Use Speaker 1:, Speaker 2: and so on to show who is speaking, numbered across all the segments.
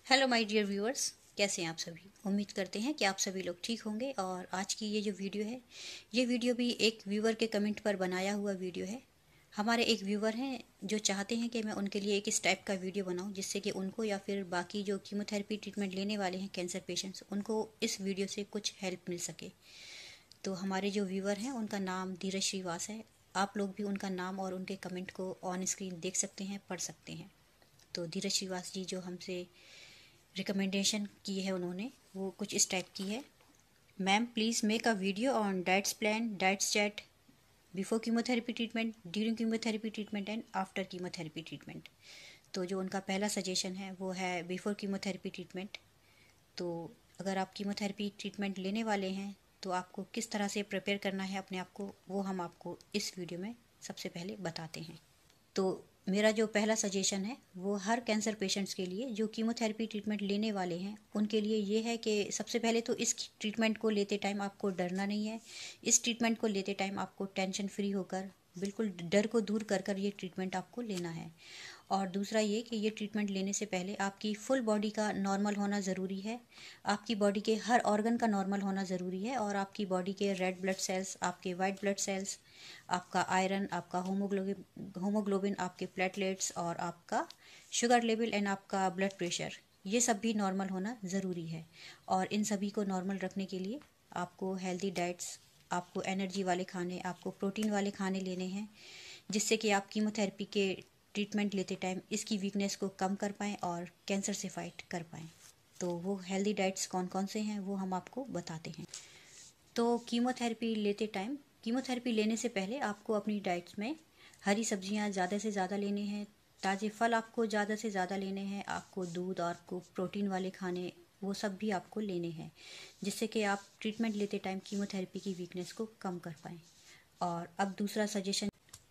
Speaker 1: Hello my dear viewers, कैसे हैं आप सभी। उम्मीद करते हैं कि आप सभी लोग ठीक होंगे। और आज की ये जो वीडियो है, ये वीडियो भी एक व्यूअर के कमेंट पर बनाया हुआ वीडियो है। हमारे एक व्यूअर हैं जो चाहते हैं कि मैं उनके लिए एक इस टाइप का वीडियो बनाऊं जिससे कि उनको या फिर बाकी जो कीमोथेरेपी ट्रीटमेंट लेने वाले हैं कैंसर पेशेंट्स, उनको इस वीडियो से कुछ हेल्प मिल सके। तो हमारे जो व्यूअर हैं उनका नाम धीरज श्रीवास है। आप लोग भी उनका नाम और उनके कमेंट को ऑन स्क्रीन देख सकते हैं, पढ़ सकते हैं। तो धीरज श्रीवास जी जो हमसे रिकमेंडेशन की है उन्होंने, वो कुछ इस टाइप की है। Ma'am please make a video on diets plan, diets chart before chemotherapy treatment, during chemotherapy treatment and after chemotherapy treatment. तो जो उनका पहला सजेशन है वो है बिफोर कीमोथेरेपी ट्रीटमेंट। तो अगर आप कीमोथेरेपी ट्रीटमेंट लेने वाले हैं तो आपको किस तरह से प्रिपेयर करना है अपने आप को, वो हम आपको इस वीडियो में सबसे पहले बताते हैं। तो मेरा जो पहला सजेशन है वो हर कैंसर पेशेंट्स के लिए जो कीमोथेरेपी ट्रीटमेंट लेने वाले हैं उनके लिए ये है कि सबसे पहले तो इस ट्रीटमेंट को लेते टाइम आपको डरना नहीं है। इस ट्रीटमेंट को लेते टाइम आपको टेंशन फ्री होकर, बिल्कुल डर को दूर कर कर ये ट्रीटमेंट आपको लेना है। और दूसरा ये कि ये ट्रीटमेंट लेने से पहले आपकी फुल बॉडी का नॉर्मल होना ज़रूरी है। आपकी बॉडी के हर ऑर्गन का नॉर्मल होना ज़रूरी है। और आपकी बॉडी के रेड ब्लड सेल्स, आपके वाइट ब्लड सेल्स, आपका आयरन, आपका होमोग्लोबिन, आपके प्लेटलेट्स और आपका शुगर लेवल एंड आपका ब्लड प्रेशर, ये सब भी नॉर्मल होना ज़रूरी है। और इन सभी को नॉर्मल रखने के लिए आपको हेल्दी डाइट्स, आपको एनर्जी वाले खाने, आपको प्रोटीन वाले खाने लेने हैं जिससे कि आप कीमोथेरेपी के ट्रीटमेंट लेते टाइम इसकी वीकनेस को कम कर पाएँ और कैंसर से फाइट कर पाएँ। तो वो हेल्दी डाइट्स कौन कौन से हैं वो हम आपको बताते हैं। तो कीमोथेरेपी लेते टाइम, कीमोथेरेपी लेने से पहले आपको अपनी डाइट्स में हरी सब्जियां ज़्यादा से ज़्यादा लेने हैं, ताज़े फल आपको ज़्यादा से ज़्यादा लेने हैं, आपको दूध और आपको प्रोटीन वाले खाने वो सब भी आपको लेने हैं जिससे कि आप ट्रीटमेंट लेते टाइम कीमोथेरेपी की वीकनेस को कम कर पाएँ। और अब दूसरा सजेशन,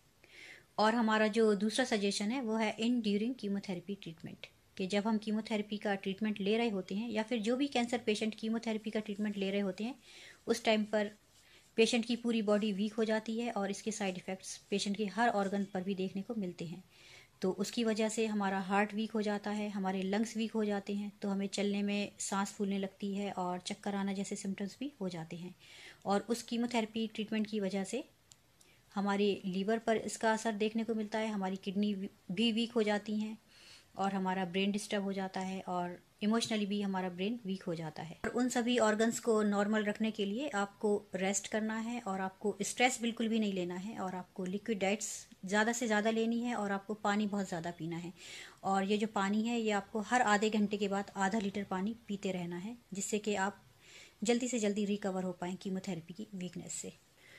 Speaker 1: और हमारा जो दूसरा सजेशन है वो है इन ड्यूरिंग कीमोथेरेपी ट्रीटमेंट, कि जब हम कीमोथेरेपी का ट्रीटमेंट ले रहे होते हैं या फिर जो भी कैंसर पेशेंट कीमोथेरेपी का ट्रीटमेंट ले रहे होते हैं उस टाइम पर पेशेंट की पूरी बॉडी वीक हो जाती है और इसके साइड इफ़ेक्ट्स पेशेंट के हर ऑर्गन पर भी देखने को मिलते हैं। तो उसकी वजह से हमारा हार्ट वीक हो जाता है, हमारे लंग्स वीक हो जाते हैं, तो हमें चलने में सांस फूलने लगती है और चक्कर आना जैसे सिम्टम्स भी हो जाते हैं। और उस कीमोथेरेपी ट्रीटमेंट की वजह से हमारे लीवर पर इसका असर देखने को मिलता है, हमारी किडनी भी वीक हो जाती हैं और हमारा ब्रेन डिस्टर्ब हो जाता है और इमोशनली भी हमारा ब्रेन वीक हो जाता है। और उन सभी ऑर्गन्स को नॉर्मल रखने के लिए आपको रेस्ट करना है और आपको स्ट्रेस बिल्कुल भी नहीं लेना है और आपको लिक्विड डाइट्स ज़्यादा से ज़्यादा लेनी है और आपको पानी बहुत ज़्यादा पीना है। और ये जो पानी है ये आपको हर आधे घंटे के बाद आधा लीटर पानी पीते रहना है जिससे कि आप जल्दी से जल्दी रिकवर हो पाएँ कीमोथेरेपी की वीकनेस से।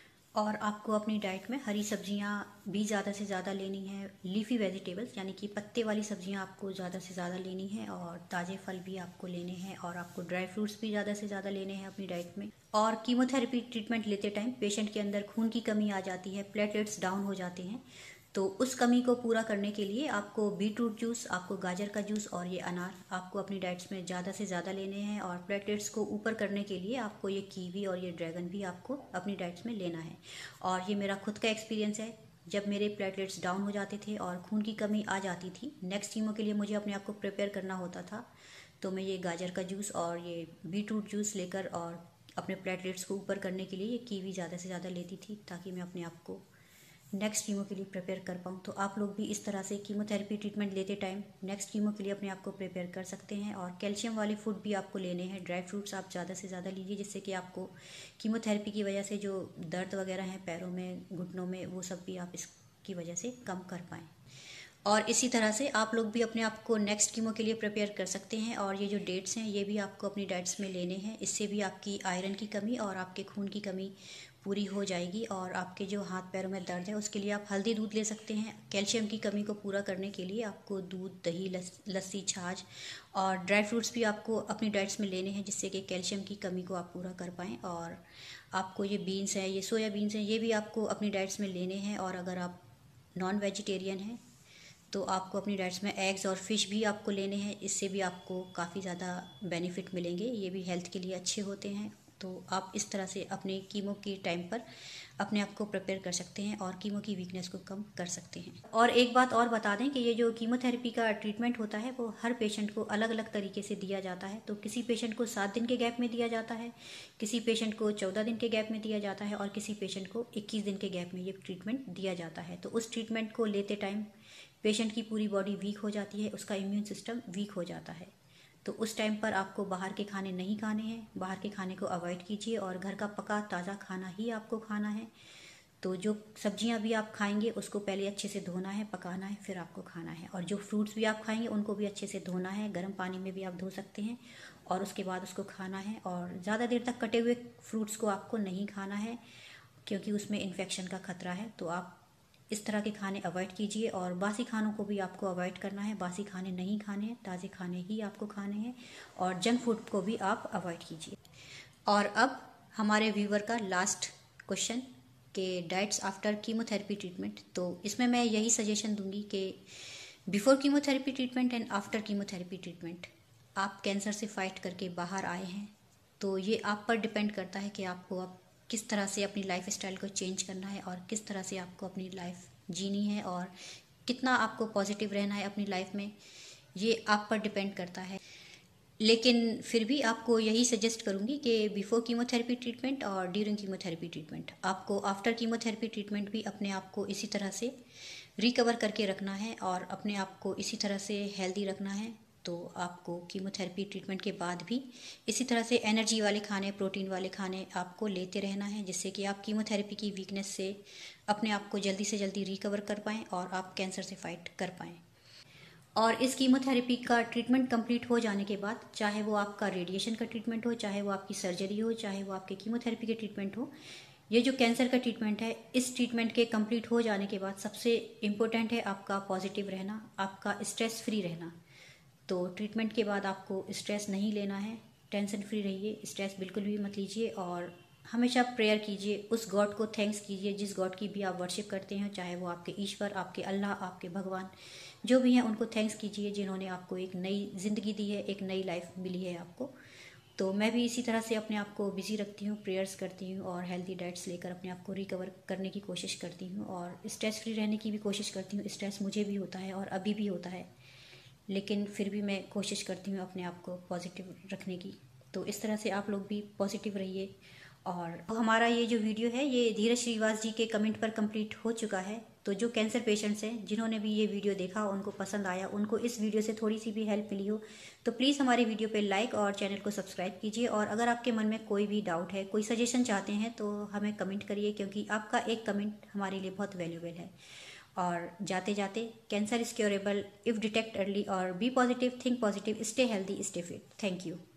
Speaker 1: और आपको अपनी डाइट में हरी सब्जियां भी ज़्यादा से ज़्यादा लेनी है, लीफी वेजिटेबल्स यानी कि पत्ते वाली सब्जियां आपको ज़्यादा से ज़्यादा लेनी है और ताज़े फल भी आपको लेने हैं और आपको ड्राई फ्रूट्स भी ज़्यादा से ज़्यादा लेने हैं अपनी डाइट में। और कीमोथेरेपी ट्रीटमेंट लेते टाइम पेशेंट के अंदर खून की कमी आ जाती है, प्लेटलेट्स डाउन हो जाते हैं। तो उस कमी को पूरा करने के लिए आपको बीटरूट जूस, आपको गाजर का जूस और ये अनार आपको अपनी डाइट्स में ज़्यादा से ज़्यादा लेने हैं। और प्लेटलेट्स को ऊपर करने के लिए आपको ये कीवी और ये ड्रैगन भी आपको अपनी डाइट्स में लेना है। और ये मेरा खुद का एक्सपीरियंस है, जब मेरे प्लेटलेट्स डाउन हो जाते थे और खून की कमी आ जाती थी, नेक्स्ट कीमो के लिए मुझे अपने आप को प्रिपेयर करना होता था, तो मैं ये गाजर का जूस और ये बीटरूट जूस लेकर और अपने प्लेटलेट्स को ऊपर करने के लिए ये कीवी ज़्यादा से ज़्यादा लेती थी ताकि मैं अपने आप को नेक्स्ट कीमो के लिए प्रिपेयर कर पाऊँ। तो आप लोग भी इस तरह से कीमोथेरेपी ट्रीटमेंट लेते टाइम नेक्स्ट कीमो के लिए अपने आप को प्रिपेयर कर सकते हैं। और कैल्शियम वाले फूड भी आपको लेने हैं, ड्राई फ्रूट्स आप ज़्यादा से ज़्यादा लीजिए जिससे कि आपको कीमोथेरेपी की वजह से जो दर्द वगैरह हैं पैरों में, घुटनों में, वो सब भी आप इसकी वजह से कम कर पाएँ। और इसी तरह से आप लोग भी अपने आप को नेक्स्ट कीमो के लिए प्रिपेयर कर सकते हैं। और ये जो डेट्स हैं ये भी आपको अपनी डाइट्स में लेने हैं, इससे भी आपकी आयरन की कमी और आपके खून की कमी पूरी हो जाएगी। और आपके जो हाथ पैरों में दर्द है उसके लिए आप हल्दी दूध ले सकते हैं। कैल्शियम की कमी को पूरा करने के लिए आपको दूध, दही, लस्सी, छाछ और ड्राई फ्रूट्स भी आपको अपनी डाइट्स में लेने हैं जिससे कि कैल्शियम की कमी को आप पूरा कर पाएँ। और आपको ये बीन्स हैं, ये सोया बीन्स हैं, ये भी आपको अपनी डाइट्स में लेने हैं। और अगर आप नॉन वेजिटेरियन हैं तो आपको अपनी डाइट्स में एग्स और फिश भी आपको लेने हैं, इससे भी आपको काफ़ी ज़्यादा बेनिफिट मिलेंगे, ये भी हेल्थ के लिए अच्छे होते हैं। तो आप इस तरह से अपने कीमो के टाइम पर अपने आप को प्रिपेयर कर सकते हैं और कीमो की वीकनेस को कम कर सकते हैं। और एक बात और बता दें कि ये जो कीमोथेरेपी का ट्रीटमेंट होता है वो हर पेशेंट को अलग अलग तरीके से दिया जाता है। तो किसी पेशेंट को 7 दिन के गैप में दिया जाता है, किसी पेशेंट को 14 दिन के गैप में दिया जाता है और किसी पेशेंट को 21 दिन के गैप में ये ट्रीटमेंट दिया जाता है। तो उस ट्रीटमेंट को लेते टाइम पेशेंट की पूरी बॉडी वीक हो जाती है, उसका इम्यून सिस्टम वीक हो जाता है। तो उस टाइम पर आपको बाहर के खाने नहीं खाने हैं, बाहर के खाने को अवॉइड कीजिए और घर का पका ताज़ा खाना ही आपको खाना है। तो जो सब्जियां भी आप खाएंगे उसको पहले अच्छे से धोना है, पकाना है, फिर आपको खाना है। और जो फ्रूट्स भी आप खाएंगे उनको भी अच्छे से धोना है, गर्म पानी में भी आप धो सकते हैं और उसके बाद उसको खाना है। और ज़्यादा देर तक कटे हुए फ्रूट्स को आपको नहीं खाना है क्योंकि उसमें इन्फेक्शन का खतरा है। तो आप इस तरह के खाने अवॉइड कीजिए और बासी खानों को भी आपको अवॉइड करना है। बासी खाने नहीं खाने हैं, ताज़े खाने ही आपको खाने हैं और जंक फूड को भी आप अवॉइड कीजिए। और अब हमारे व्यूवर का लास्ट क्वेश्चन कि डाइट्स आफ्टर कीमोथेरेपी ट्रीटमेंट। तो इसमें मैं यही सजेशन दूंगी कि before chemotherapy treatment and after chemotherapy treatment आप कैंसर से फाइट करके बाहर आए हैं, तो ये आप पर डिपेंड करता है कि आपको अब किस तरह से अपनी लाइफ स्टाइल को चेंज करना है और किस तरह से आपको अपनी लाइफ जीनी है और कितना आपको पॉजिटिव रहना है अपनी लाइफ में, ये आप पर डिपेंड करता है। लेकिन फिर भी आपको यही सजेस्ट करूंगी कि बिफोर कीमोथेरेपी ट्रीटमेंट और ड्यूरिंग कीमोथेरेपी ट्रीटमेंट आपको आफ्टर कीमोथेरेपी ट्रीटमेंट भी अपने आप को इसी तरह से रिकवर करके रखना है और अपने आप को इसी तरह से हेल्दी रखना है। तो आपको कीमोथेरेपी ट्रीटमेंट के बाद भी इसी तरह से एनर्जी वाले खाने, प्रोटीन वाले खाने आपको लेते रहना है, जिससे कि आप कीमोथेरेपी की वीकनेस से अपने आप को जल्दी से जल्दी रिकवर कर पाएँ और आप कैंसर से फाइट कर पाएँ। और इस कीमोथेरेपी का ट्रीटमेंट कंप्लीट हो जाने के बाद, चाहे वो आपका रेडिएशन का ट्रीटमेंट हो, चाहे वो आपकी सर्जरी हो, चाहे वो आपके कीमोथेरेपी के ट्रीटमेंट हो, ये जो कैंसर का ट्रीटमेंट है, इस ट्रीटमेंट के कंप्लीट हो जाने के बाद सबसे इम्पोर्टेंट है आपका पॉजिटिव रहना, आपका स्ट्रेस फ्री रहना। तो ट्रीटमेंट के बाद आपको स्ट्रेस नहीं लेना है, टेंशन फ्री रहिए, स्ट्रेस बिल्कुल भी मत लीजिए और हमेशा प्रेयर कीजिए, उस गॉड को थैंक्स कीजिए जिस गॉड की भी आप वर्शिप करते हैं, चाहे वो आपके ईश्वर, आपके अल्लाह, आपके भगवान जो भी हैं, उनको थैंक्स कीजिए जिन्होंने आपको एक नई ज़िंदगी दी है, एक नई लाइफ मिली है आपको। तो मैं भी इसी तरह से अपने आप को बिजी रखती हूँ, प्रेयर्स करती हूँ और हेल्दी डाइट्स लेकर अपने आप को रिकवर करने की कोशिश करती हूँ और स्ट्रेस फ्री रहने की भी कोशिश करती हूँ। स्ट्रेस मुझे भी होता है और अभी भी होता है, लेकिन फिर भी मैं कोशिश करती हूँ अपने आप को पॉजिटिव रखने की। तो इस तरह से आप लोग भी पॉजिटिव रहिए। और हमारा ये जो वीडियो है ये धीरज श्रीवास जी के कमेंट पर कंप्लीट हो चुका है। तो जो कैंसर पेशेंट्स हैं जिन्होंने भी ये वीडियो देखा, उनको पसंद आया, उनको इस वीडियो से थोड़ी सी भी हेल्प मिली हो, तो प्लीज़ हमारे वीडियो पे लाइक और चैनल को सब्सक्राइब कीजिए। और अगर आपके मन में कोई भी डाउट है, कोई सजेशन चाहते हैं, तो हमें कमेंट करिए, क्योंकि आपका एक कमेंट हमारे लिए बहुत वैल्यूबल है। और जाते जाते, cancer is curable if detect early और be positive, think positive, stay healthy, stay fit. Thank you.